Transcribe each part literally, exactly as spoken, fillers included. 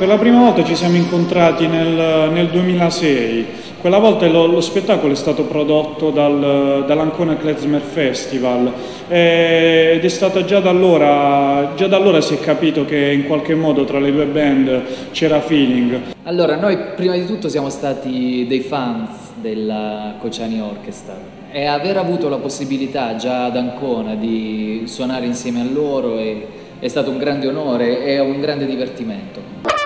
Per la prima volta ci siamo incontrati nel, nel duemilasei, quella volta lo, lo spettacolo è stato prodotto dal, dall'Ancona Klezmer Festival e, ed è stato già da allora, già da allora si è capito che in qualche modo tra le due band c'era feeling. Allora, noi prima di tutto siamo stati dei fans della Kociani Orchestra e aver avuto la possibilità già ad Ancona di suonare insieme a loro è, è stato un grande onore e un grande divertimento.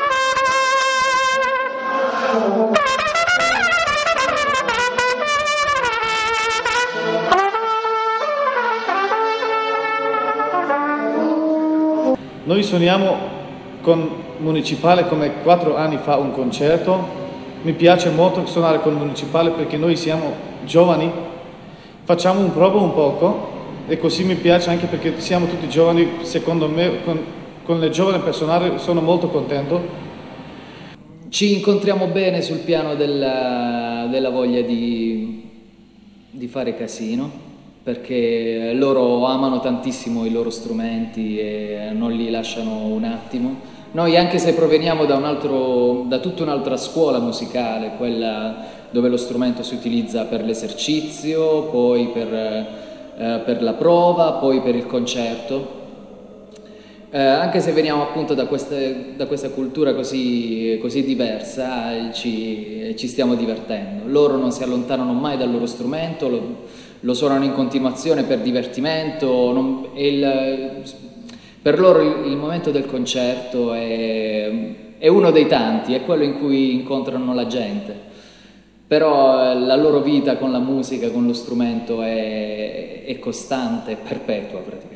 Noi suoniamo con Municipale come quattro anni fa un concerto. Mi piace molto suonare con Municipale perché noi siamo giovani, facciamo un prova un poco e così mi piace anche perché siamo tutti giovani. Secondo me con, con le giovani personali sono molto contento. Ci incontriamo bene sul piano della, della voglia di, di fare casino, perché loro amano tantissimo i loro strumenti e non li lasciano un attimo. Noi, anche se proveniamo da, un altro, da tutta un'altra scuola musicale, quella dove lo strumento si utilizza per l'esercizio, poi per, eh, per la prova, poi per il concerto, eh, anche se veniamo appunto da, queste, da questa cultura così, così diversa, ci, ci stiamo divertendo. Loro non si allontanano mai dal loro strumento, lo, lo suonano in continuazione per divertimento. Non, il, per loro il, il momento del concerto è, è uno dei tanti, è quello in cui incontrano la gente, però la loro vita con la musica, con lo strumento è, è costante, è perpetua praticamente.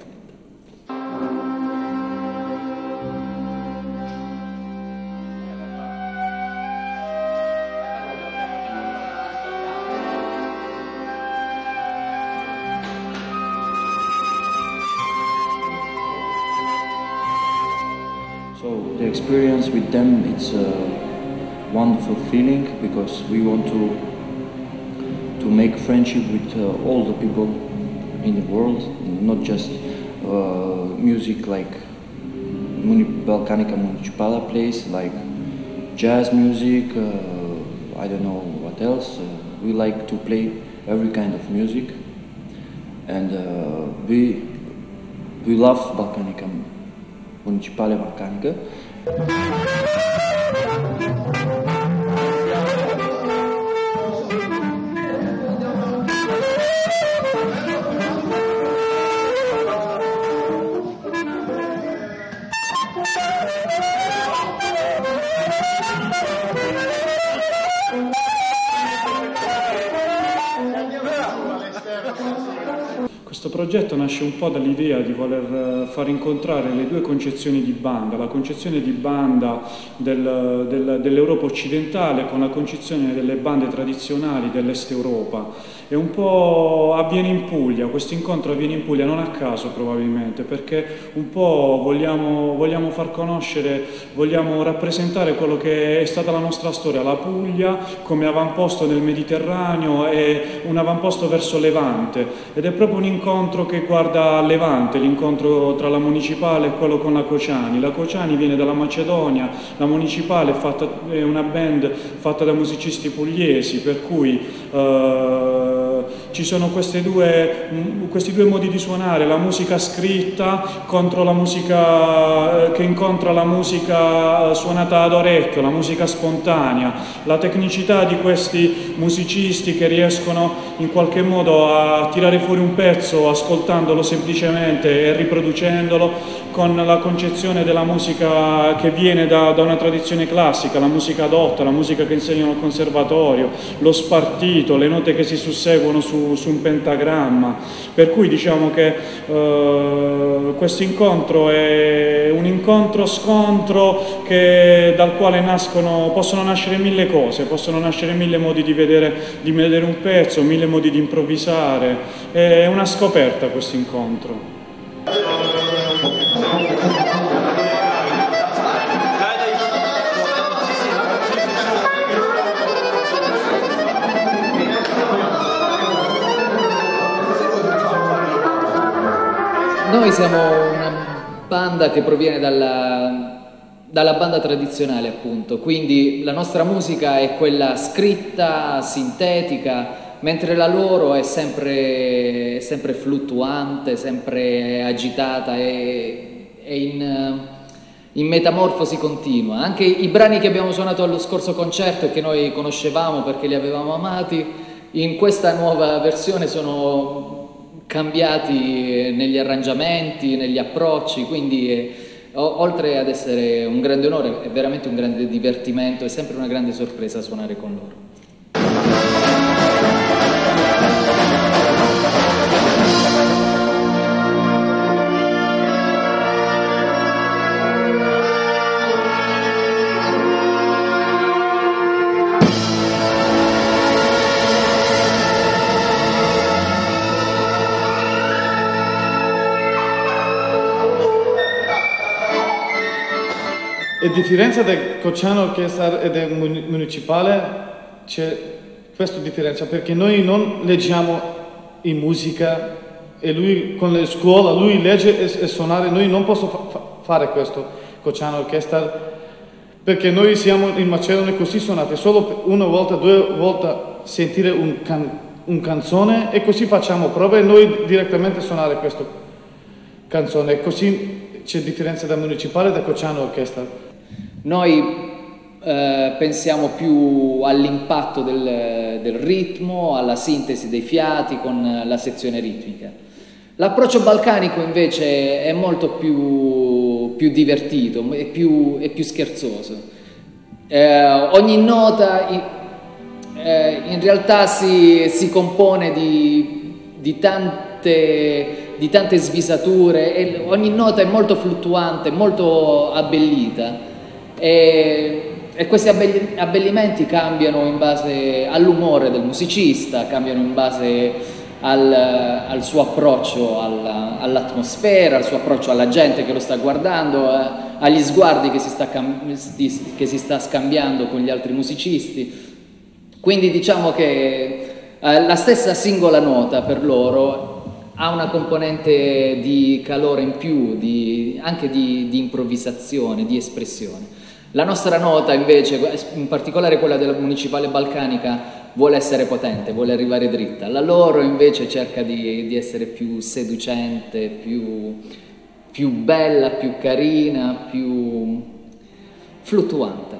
So the experience with them, it's a wonderful feeling because we want to to make friendship with uh, all the people in the world, not just uh, music like Muni Balkanica Municipala plays, like jazz music, uh, I don't know what else. Uh, we like to play every kind of music, and uh, we we love Balkanica Municipale Balcanica. Questo progetto nasce un po' dall'idea di voler far incontrare le due concezioni di banda, la concezione di banda del, del, dell'Europa occidentale con la concezione delle bande tradizionali dell'Est Europa. E un po' avviene in Puglia, questo incontro avviene in Puglia non a caso probabilmente, perché un po' vogliamo, vogliamo far conoscere, vogliamo rappresentare quello che è stata la nostra storia, la Puglia come avamposto nel Mediterraneo e un avamposto verso Levante, ed è proprio un incontro che guarda Levante, l'incontro tra la Municipale e quello con la Kociani. La Kociani viene dalla Macedonia, la Municipale è, fatta, è una band fatta da musicisti pugliesi, per cui eh, ci sono queste due, questi due modi di suonare, la musica scritta contro la musica eh, che incontra la musica suonata ad orecchio, la musica spontanea, la tecnicità di questi musicisti che riescono in qualche modo a tirare fuori un pezzo ascoltandolo semplicemente e riproducendolo, con la concezione della musica che viene da, da una tradizione classica, la musica dotta, la musica che insegnano al conservatorio, lo spartito, le note che si susseguono su, su un pentagramma. Per cui diciamo che eh, questo incontro è un incontro-scontro che, dal quale nascono, possono nascere mille cose, possono nascere mille modi di vedere, di vedere un pezzo, mille modi di improvvisare. È una scoperta questo incontro. Noi siamo una banda che proviene dalla, dalla banda tradizionale, appunto. Quindi la nostra musica è quella scritta, sintetica, mentre la loro è sempre, è sempre fluttuante, sempre agitata e è in, in metamorfosi continua. Anche i brani che abbiamo suonato allo scorso concerto e che noi conoscevamo perché li avevamo amati, in questa nuova versione sono cambiati negli arrangiamenti, negli approcci, quindi è, oltre ad essere un grande onore, è veramente un grande divertimento, è sempre una grande sorpresa suonare con loro. A differenza del Cocciano Orchestra e del municipale c'è questa differenza, perché noi non leggiamo in musica e lui con la scuola, lui legge e, e suonare, noi non possiamo fa fare questo Cocciano Orchestra, perché noi siamo in Macedonia così suonate, solo una volta, due volte sentire un, can un canzone e così facciamo prove e noi direttamente suonare questa canzone, così c'è differenza da municipale e da Cocciano Orchestra. Noi eh, pensiamo più all'impatto del, del ritmo, alla sintesi dei fiati con la sezione ritmica. L'approccio balcanico invece è molto più, più divertito, è più, è più scherzoso. Eh, ogni nota in, eh, in realtà si, si compone di, di tante... di tante svisature e ogni nota è molto fluttuante, molto abbellita e, e questi abbellimenti cambiano in base all'umore del musicista, cambiano in base al, al suo approccio all'atmosfera, al suo approccio alla gente che lo sta guardando, eh, agli sguardi che si, sta che si sta scambiando con gli altri musicisti. Quindi diciamo che eh, la stessa singola nota per loro ha una componente di calore in più, di, anche di, di improvvisazione, di espressione. La nostra nota invece, in particolare quella della municipale balcanica, vuole essere potente, vuole arrivare dritta. La loro invece cerca di, di essere più seducente, più, più bella, più carina, più fluttuante.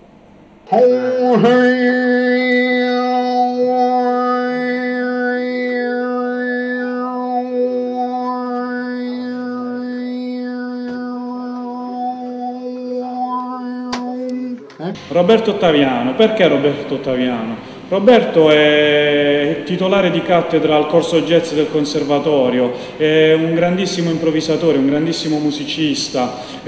Roberto Ottaviano, perché Roberto Ottaviano? Roberto è titolare di cattedra al corso jazz del conservatorio, è un grandissimo improvvisatore, un grandissimo musicista,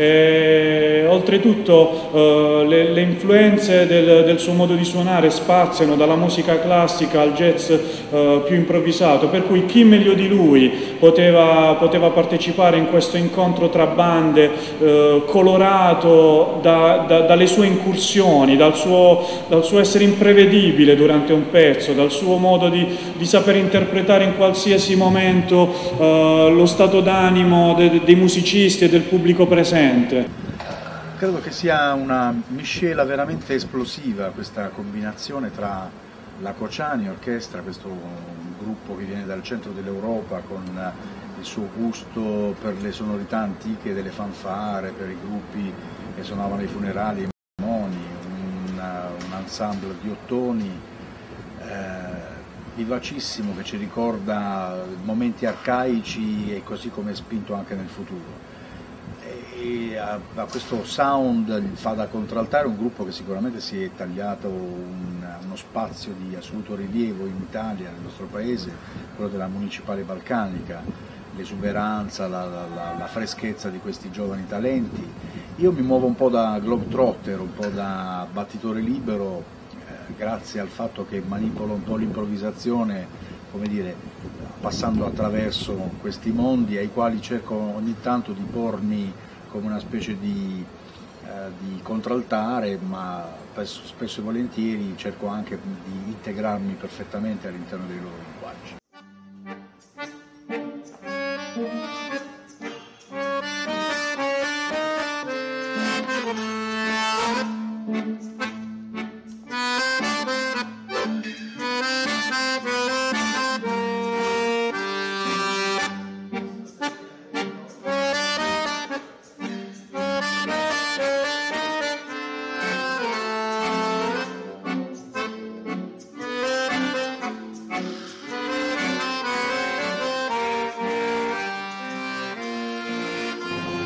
e, oltretutto eh, le, le influenze del, del suo modo di suonare spaziano dalla musica classica al jazz eh, più improvvisato, per cui chi meglio di lui poteva, poteva partecipare in questo incontro tra bande eh, colorato da, da, dalle sue incursioni, dal suo, dal suo essere imprevedibile durante un pezzo, dal suo modo di, di saper interpretare in qualsiasi momento uh, lo stato d'animo de, dei musicisti e del pubblico presente. Credo che sia una miscela veramente esplosiva questa combinazione tra la Kocani Orchestra, questo gruppo che viene dal centro dell'Europa con il suo gusto per le sonorità antiche delle fanfare, per i gruppi che suonavano ai funerali, ai matrimoni, un, un ensemble di ottoni Eh, vivacissimo che ci ricorda momenti arcaici e così come è spinto anche nel futuro. E a, a questo sound fa da contraltare un gruppo che sicuramente si è tagliato un, uno spazio di assoluto rilievo in Italia, nel nostro paese, quello della municipale balcanica, l'esuberanza, la, la, la freschezza di questi giovani talenti. Io mi muovo un po' da globetrotter, un po' da battitore libero, grazie al fatto che manipolo un po' l'improvvisazione, come dire, passando attraverso questi mondi ai quali cerco ogni tanto di pormi come una specie di, eh, di contraltare, ma spesso e volentieri cerco anche di integrarmi perfettamente all'interno dei loro linguaggi. Thank you.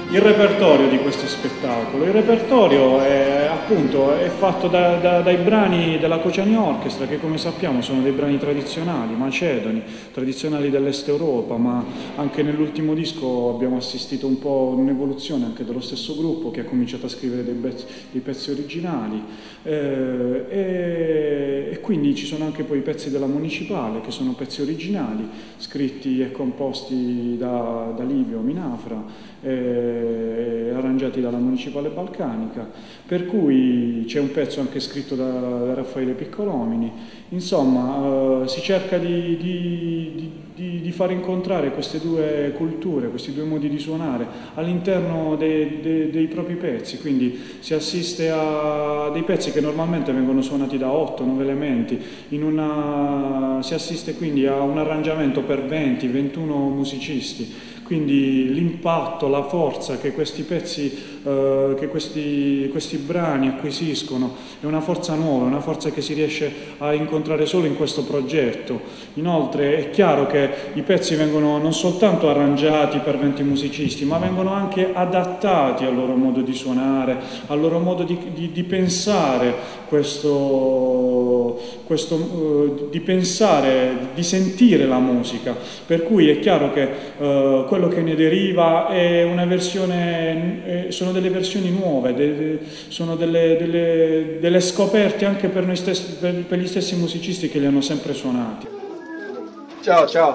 il repertorio di questo spettacolo. Il repertorio è, appunto, è fatto da, da, dai brani della Kocani Orchestra, che come sappiamo sono dei brani tradizionali, macedoni, tradizionali dell'Est Europa, ma anche nell'ultimo disco abbiamo assistito un po' a un'evoluzione anche dello stesso gruppo, che ha cominciato a scrivere dei, pezzi, dei pezzi originali, eh, e, e quindi ci sono anche poi i pezzi della Municipale, che sono pezzi originali, scritti e composti da, da Livio Minafra, Eh, arrangiati dalla Municipale Balcanica, per cui c'è un pezzo anche scritto da, da Raffaele Piccolomini. Insomma, eh, si cerca di, di, di, di far incontrare queste due culture, questi due modi di suonare all'interno dei, dei, dei propri pezzi, quindi si assiste a dei pezzi che normalmente vengono suonati da otto nove elementi, in una, si assiste quindi a un arrangiamento per venti ventuno musicisti. Quindi l'impatto, la forza che questi pezzi, eh, che questi, questi brani acquisiscono è una forza nuova, è una forza che si riesce a incontrare solo in questo progetto. Inoltre è chiaro che i pezzi vengono non soltanto arrangiati per venti musicisti, ma vengono anche adattati al loro modo di suonare, al loro modo di, di, di pensare questo, questo eh, di pensare, di sentire la musica. Per cui è chiaro che eh, quello che ne deriva è una versione, eh, sono delle versioni nuove, de, sono delle, delle, delle scoperte anche per noi stessi, per, per gli stessi musicisti che li hanno sempre suonati. Ciao, ciao.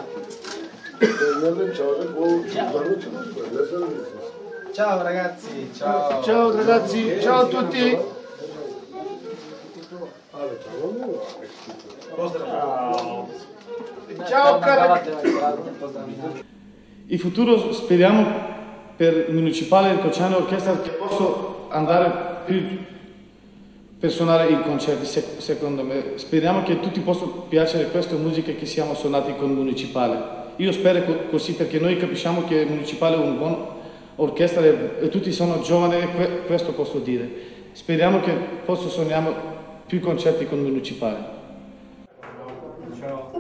Ciao ragazzi, ciao. Ciao ragazzi, ciao a tutti. Ciao cari. In futuro speriamo per il Municipale e il Kocani Orchestra che posso andare più per suonare i concerti, secondo me. Speriamo che tutti possano piacere queste musiche che siamo suonati con il Municipale. Io spero così, perché noi capisciamo che il Municipale è una buona orchestra e tutti sono giovani, questo posso dire. Speriamo che posso suonare più concerti con il Municipale. Ciao.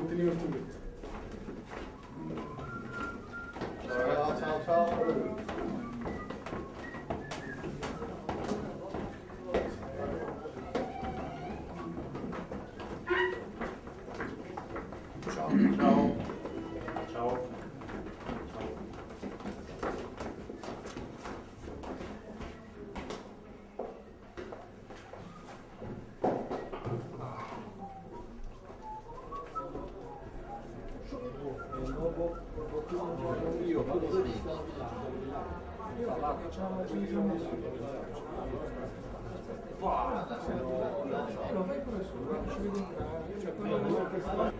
Ciao, ciao, ciao. Ciao, ciao. Ciao. Io